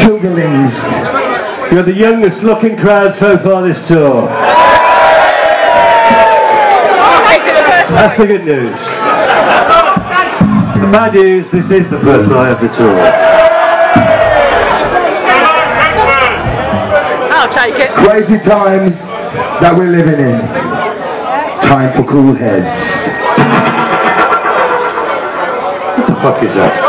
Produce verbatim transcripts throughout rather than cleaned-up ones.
childerlings. You're the youngest looking crowd so far this tour. That's the good news. The bad news, this is the first night of the tour. I'll take it. Crazy times that we're living in. Time for cool heads. What the fuck is that?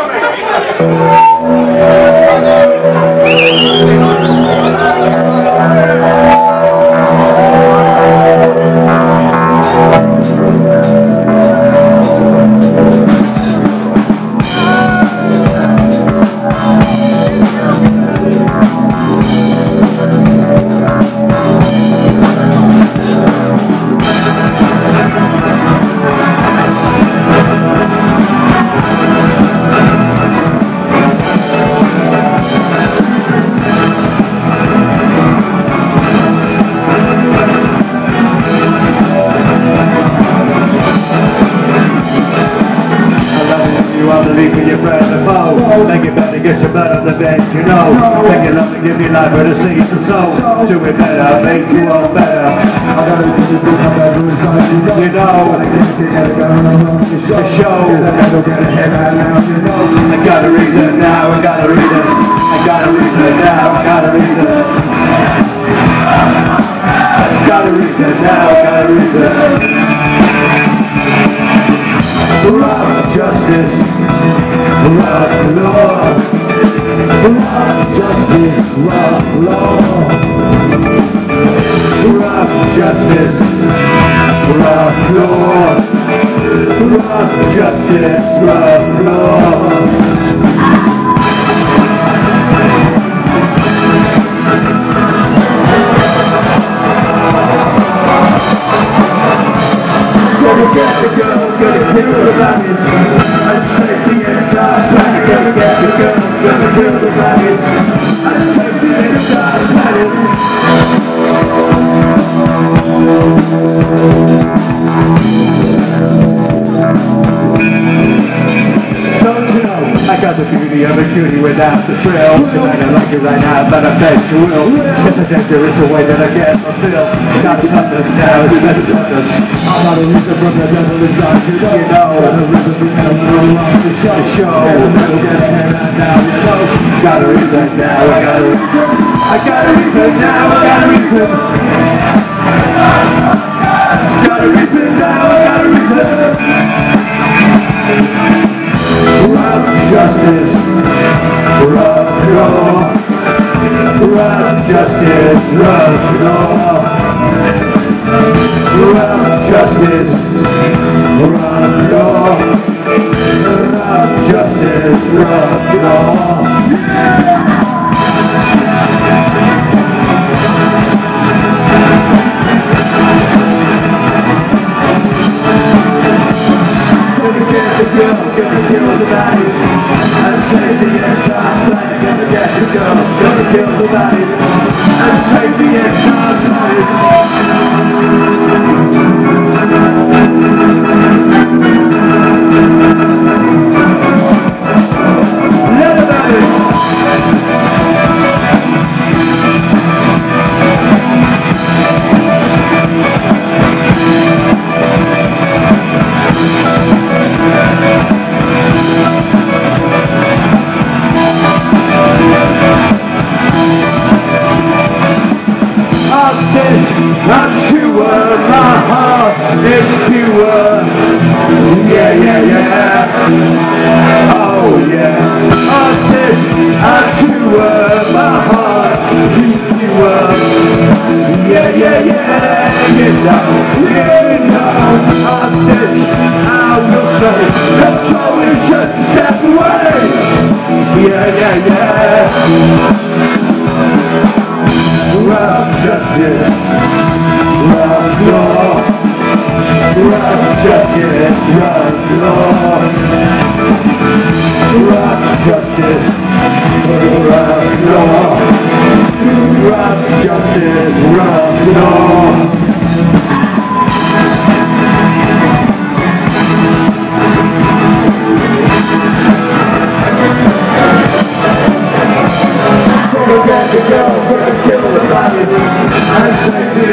Think you better get your butt on the bench, you know. Think you love to give your life for the seeds and soul. Do it better, make you all better. I gotta do the book, I'm better inside you know. You know, the show. I got a reason now, I got a reason. I got a reason now, I got a reason. I got a reason now, I got a reason. Rock justice, rock law, rock justice, rock law, rock justice, rock law, rock justice, rock law. Gonna get the girl, gonna kill the baddies, and take the entire planet. Gonna get the girl, gonna kill the baddies, and take the entire planet. Don't you know, I got the beauty of a cutie without the thrill. So I don't like it right now, but I bet you will. It's a dangerous way that I get fulfilled. Gotta understand, it's best of us. I'm not a reason from the devil inside you know. You know, I'm a reason we have no wrong to show. To show, never get ahead right now, you know. Got a reason now, I got a reason. I got a reason now, I got a reason. Got a reason now, I got a reason. Rock justice, rock law, rock justice, rock law, rock justice, rock law, rock justice, rock law. Gonna get the girl, gonna kill the baddies, and save the entire planet. Gonna get the girl, gonna kill the baddies, and save the entire planet. Let the baddies. I'm sure my heart is pure. Yeah, yeah, yeah. Oh, yeah. On this, I'm sure my heart is pure. Yeah, yeah, yeah. You know, you know. On this, I will say, control is just a step away. Yeah, yeah, yeah. Rock justice, rock law, rock justice, rock law, rock justice, rock law, rock justice, rock law. get the girl, gonna kill the baddies. I say